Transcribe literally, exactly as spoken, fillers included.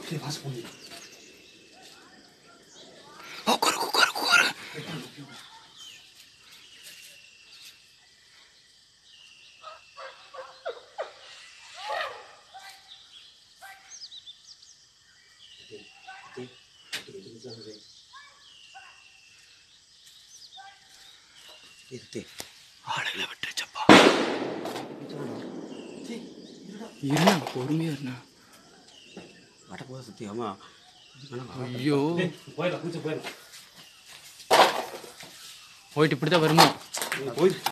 வாசம் பண்ணி உட்காரு உட்காரு உட்காரு ஆளுகளை விட்டுருச்சப்பா இருந்தா பொறுமையா இருந்தா வட போத சத்தியமா ஐயோ போயிடலாம் பூச்சி போயிடலாம் போயிட்டு இப்படிதான் வருமா போய்